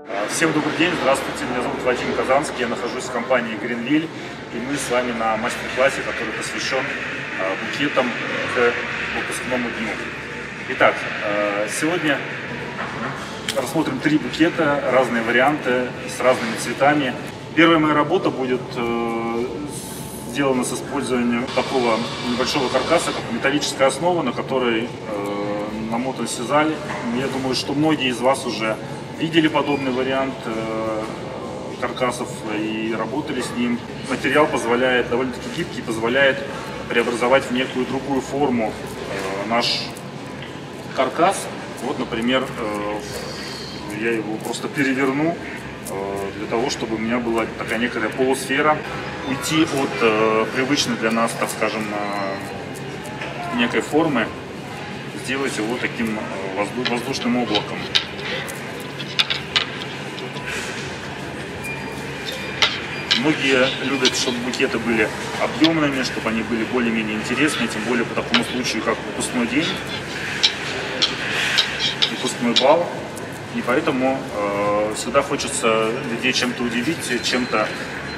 Всем добрый день, здравствуйте, меня зовут Вадим Казанский, я нахожусь в компании Greenville, и мы с вами на мастер-классе, который посвящен букетам к выпускному дню. Итак, сегодня рассмотрим 3 букета, разные варианты с разными цветами. Первая моя работа будет сделана с использованием такого небольшого каркаса, как металлическая основа, на которой намотан сизаль. Я думаю, что многие из вас уже видели подобный вариант каркасов и работали с ним. Материал позволяет, довольно-таки гибкий, позволяет преобразовать в некую другую форму наш каркас. Вот, например, я его просто переверну для того, чтобы у меня была такая некая полусфера. Уйти от привычной для нас, так скажем, некой формы, сделать его таким воздушным облаком. Многие любят, чтобы букеты были объемными, чтобы они были более-менее интересны, тем более по такому случаю, как выпускной день, выпускной бал. И поэтому всегда хочется людей чем-то удивить, чем-то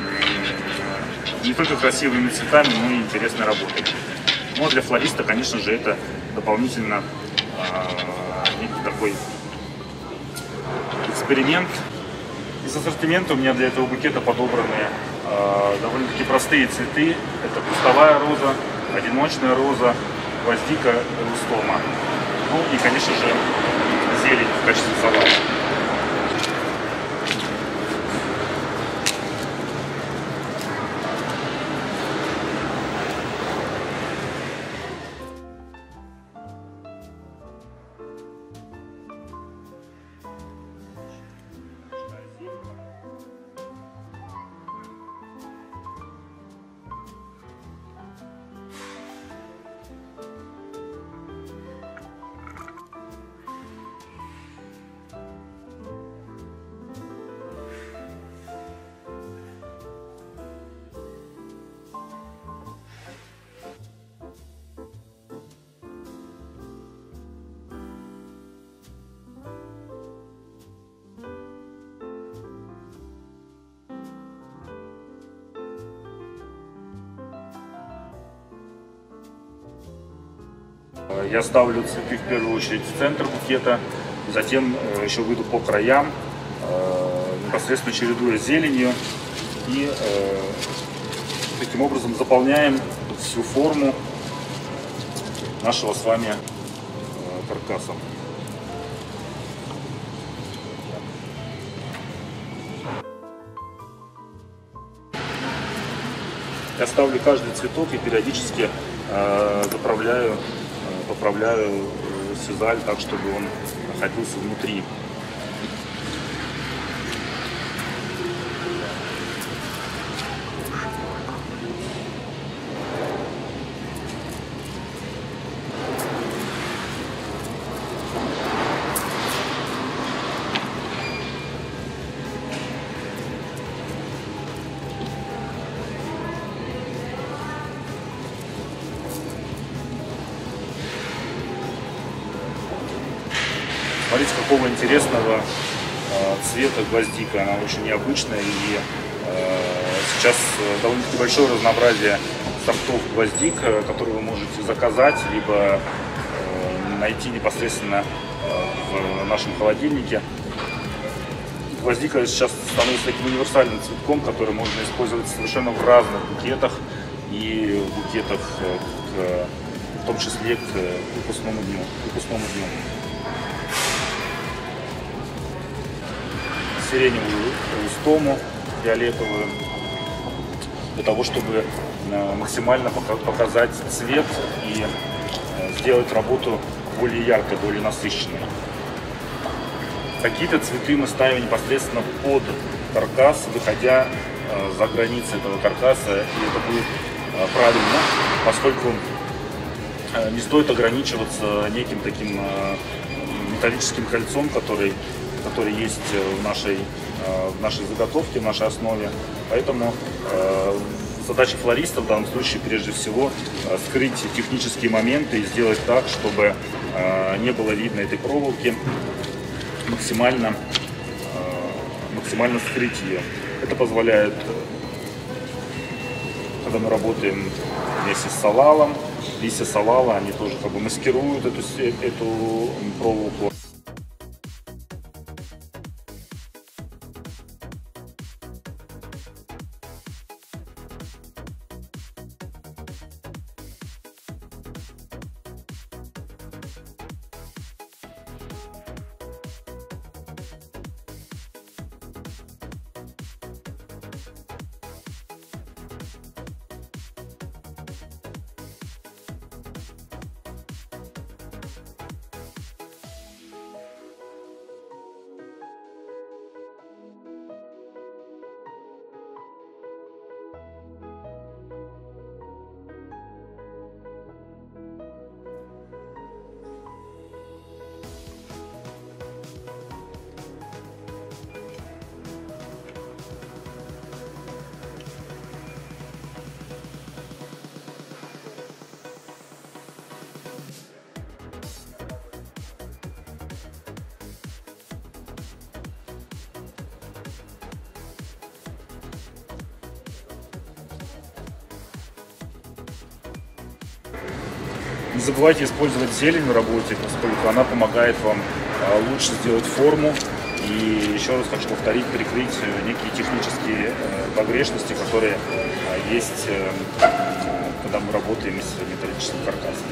не только красивыми цветами, но и интересной работой. Ну а для флориста, конечно же, это дополнительно некий такой эксперимент. Из ассортимента у меня для этого букета подобраны довольно-таки простые цветы. Это кустовая роза, одиночная роза, гвоздика, эустома. Ну и, конечно же, зелень в качестве салата. Я ставлю цветы в первую очередь в центр букета, затем еще выйду по краям, непосредственно чередуя с зеленью, и таким образом заполняем всю форму нашего с вами каркаса. Я ставлю каждый цветок и периодически поправляю сизаль так, чтобы он находился внутри. Смотрите, какого интересного цвета гвоздика, она очень необычная, и сейчас довольно-таки большое разнообразие сортов гвоздик, которые вы можете заказать, либо найти непосредственно в нашем холодильнике. Гвоздика сейчас становится таким универсальным цветком, который можно использовать совершенно в разных букетах, и букетах, в том числе к выпускному дню. Сиреневую эустому, фиолетовую, для того, чтобы максимально показать цвет и сделать работу более яркой, более насыщенной. Какие-то цветы мы ставим непосредственно под каркас, выходя за границы этого каркаса, и это будет правильно, поскольку не стоит ограничиваться неким таким металлическим кольцом, который есть в нашей заготовке, в нашей основе. Поэтому задача флориста в данном случае прежде всего скрыть технические моменты и сделать так, чтобы не было видно этой проволоки, максимально максимально скрыть ее. Это позволяет, когда мы работаем вместе с салалом, листья салала, они тоже как бы маскируют эту проволоку. Не забывайте использовать зелень в работе, поскольку она помогает вам лучше сделать форму. И еще раз хочу повторить, прикрыть некие технические погрешности, которые есть, когда мы работаем с металлическим каркасом.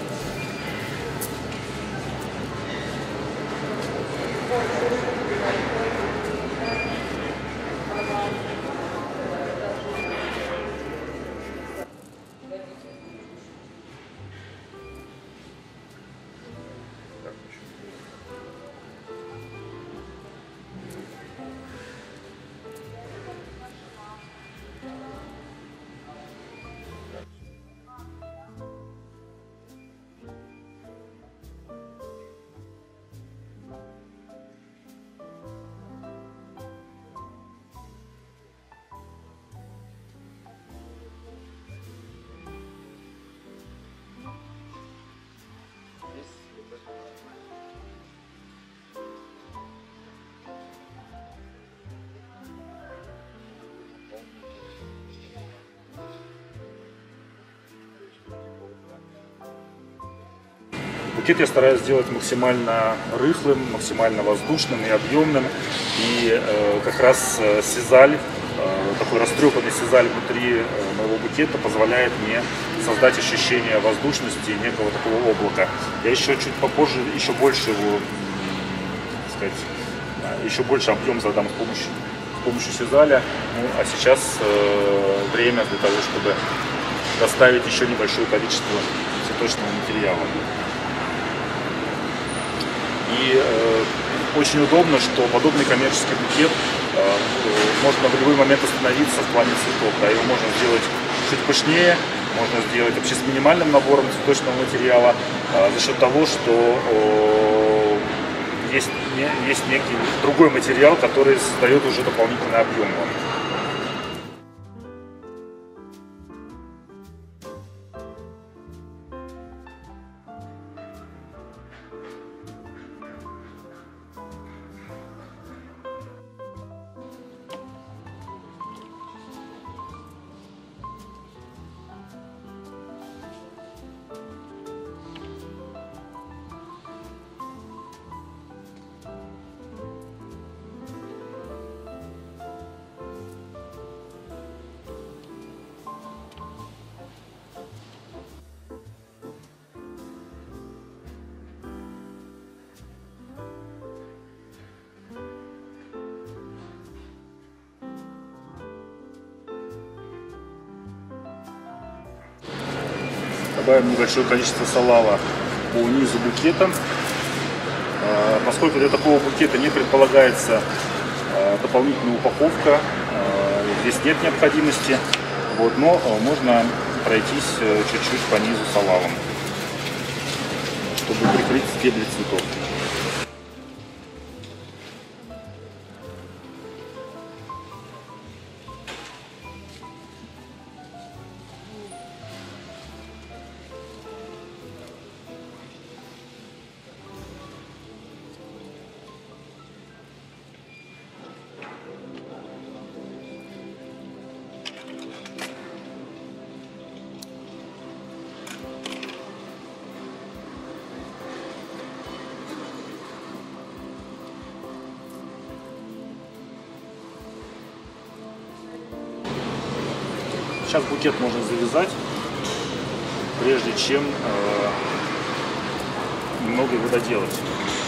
Букет я стараюсь сделать максимально рыхлым, максимально воздушным и объемным. И как раз сизаль, такой растрепанный сизаль внутри моего букета позволяет мне создать ощущение воздушности и некого такого облака. Я еще чуть попозже еще больше его, так сказать, еще больше объем задам с помощью сизаля. Ну, а сейчас время для того, чтобы доставить еще небольшое количество цветочного материала. И очень удобно, что подобный коммерческий букет можно в любой момент остановиться в плане цветов. Да, его можно сделать чуть пышнее, можно сделать вообще с минимальным набором цветочного материала за счет того, что есть некий другой материал, который создает уже дополнительный объем. Добавим небольшое количество салала по низу букета. Поскольку для такого букета не предполагается дополнительная упаковка, здесь нет необходимости, но можно пройтись чуть-чуть по низу салалом, чтобы прикрыть стебли цветов. Сейчас букет можно завязать, прежде чем немного его доделать.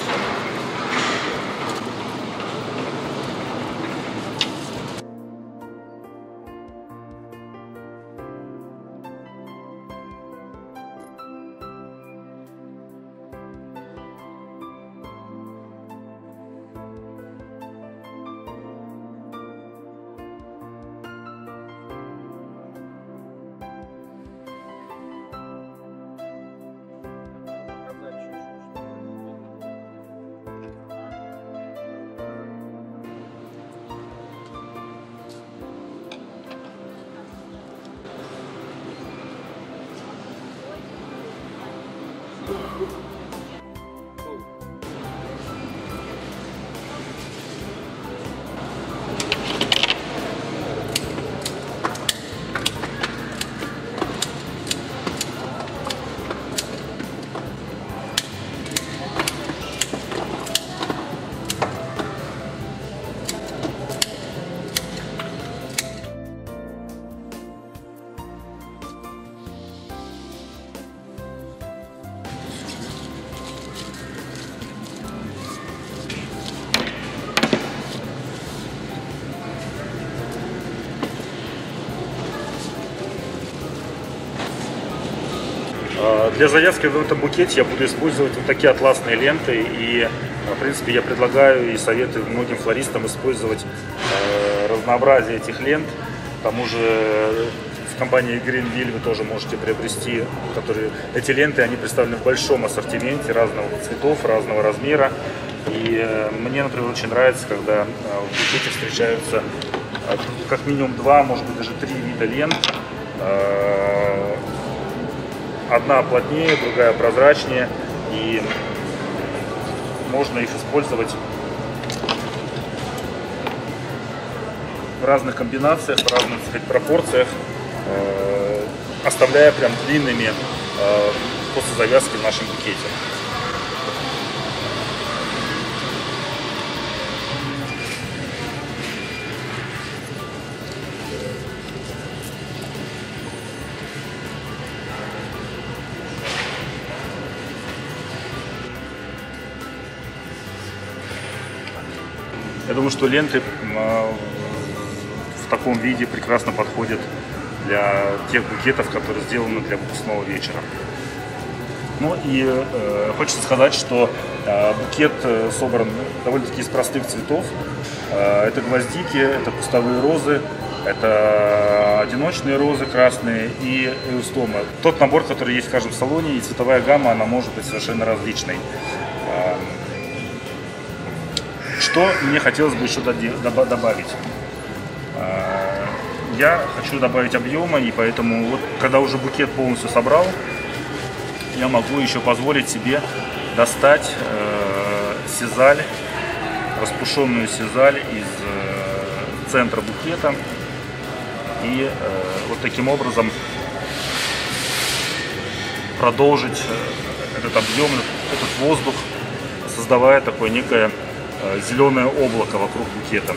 Для завязки в этом букете я буду использовать вот такие атласные ленты, и в принципе я предлагаю и советую многим флористам использовать разнообразие этих лент. К тому же в компании Greenville вы тоже можете приобрести, эти ленты, они представлены в большом ассортименте разного цветов, разного размера. И мне, например, очень нравится, когда в букете встречаются как минимум 2, может быть даже 3 вида лент. Одна плотнее, другая прозрачнее, и можно их использовать в разных комбинациях, в разных, так сказать, пропорциях, оставляя прям длинными после завязки в нашем букете. Я думаю, что ленты в таком виде прекрасно подходят для тех букетов, которые сделаны для выпускного вечера. Ну и хочется сказать, что букет собран довольно-таки из простых цветов. Это гвоздики, это кустовые розы, это одиночные розы красные и эустомы. Тот набор, который есть в каждом салоне, и цветовая гамма, она может быть совершенно различной. Что мне хотелось бы еще добавить? Я хочу добавить объема, и поэтому вот, когда уже букет полностью собрал, я могу еще позволить себе достать сизаль, распушенную сизаль из центра букета, и вот таким образом продолжить этот объем, этот воздух, создавая такое некое зеленое облако вокруг букета.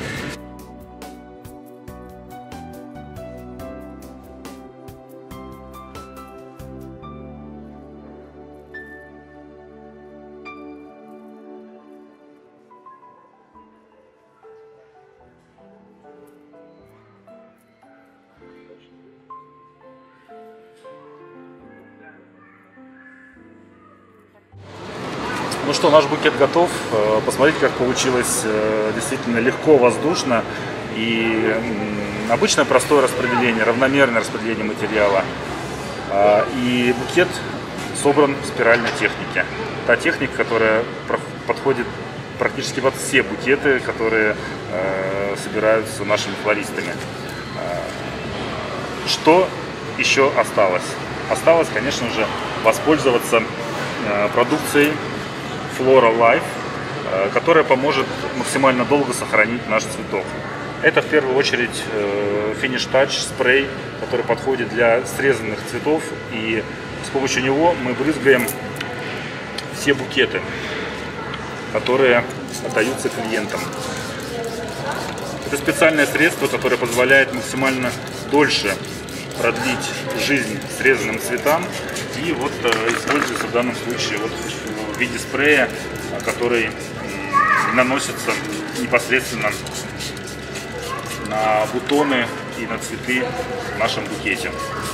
Ну что, наш букет готов. Посмотрите, как получилось действительно легко, воздушно. И обычное простое распределение, равномерное распределение материала. И букет собран в спиральной технике. Та техника, которая подходит практически под все букеты, которые собираются нашими флористами. Что еще осталось? Осталось, конечно же, воспользоваться продукцией Floral Life, которая поможет максимально долго сохранить наш цветок. Это в первую очередь Finish Touch спрей, который подходит для срезанных цветов, и с помощью него мы брызгаем все букеты, которые отдаются клиентам. Это специальное средство, которое позволяет максимально дольше продлить жизнь срезанным цветам. И вот используется в данном случае вот в виде спрея, который наносится непосредственно на бутоны и на цветы в нашем букете.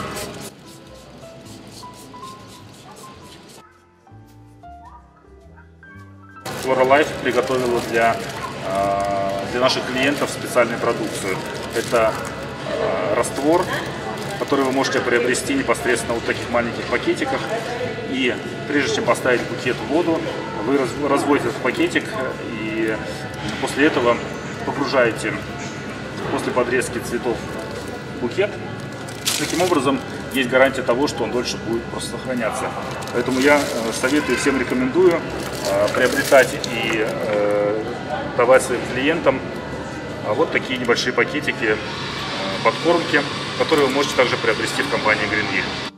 Floralife приготовила для наших клиентов специальную продукцию. Это раствор, который вы можете приобрести непосредственно в вот таких маленьких пакетиках. И прежде чем поставить букет в воду, вы разводите этот пакетик и после этого погружаете после подрезки цветов в букет. Таким образом, есть гарантия того, что он дольше будет просто сохраняться. Поэтому я советую, всем рекомендую приобретать и давать своим клиентам вот такие небольшие пакетики подкормки, которые вы можете также приобрести в компании Greenville.